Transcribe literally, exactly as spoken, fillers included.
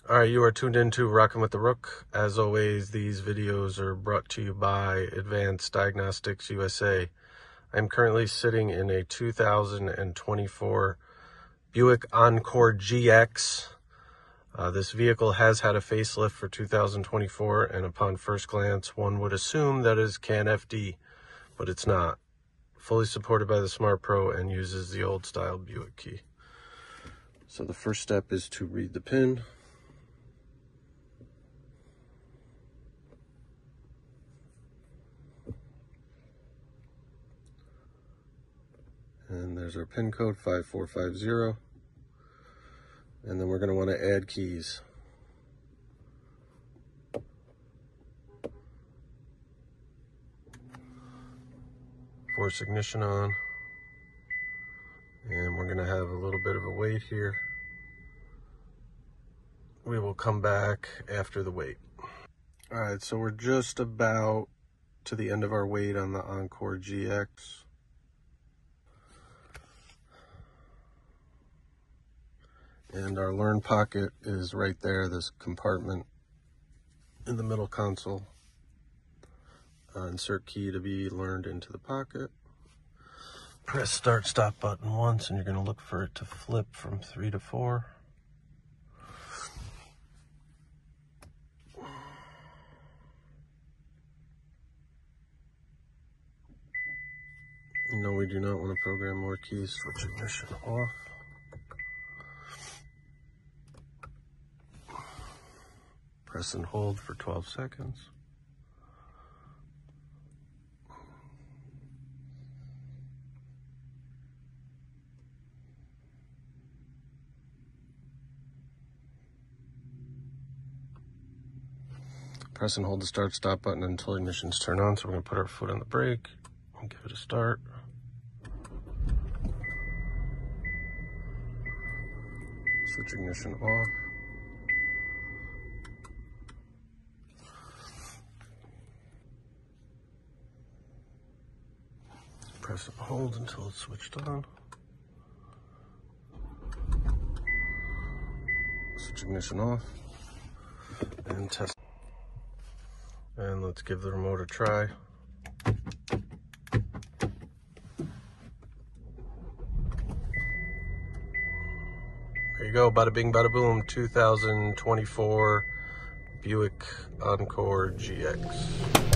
All right, you are tuned into Rockin' with the Rook. As always, these videos are brought to you by Advanced Diagnostics U S A. I'm currently sitting in a two thousand twenty-four Buick Encore G X. Uh, this vehicle has had a facelift for two thousand twenty-four, and upon first glance, one would assume that is C A N F D, but it's not. Fully supported by the Smart Pro and uses the old style Buick key. So the first step is to read the PIN. And there's our PIN code, five four five zero. And then we're going to want to add keys. Force ignition on. And we're going to have a little bit of a wait here. We will come back after the wait. All right, so we're just about to the end of our wait on the Encore G X. And our learn pocket is right there, this compartment in the middle console. Uh, insert key to be learned into the pocket. Press start stop button once and you're going to look for it to flip from three to four. No, we do not want to program more keys. Switch ignition off. Press and hold for twelve seconds. Press and hold the start stop button until ignitions turn on. So we're going to put our foot on the brake and give it a start. Switch ignition off. Press and hold until it's switched on. Switch ignition off. And test. And let's give the remote a try. There you go, bada bing, bada boom, two thousand twenty-four Buick Encore G X.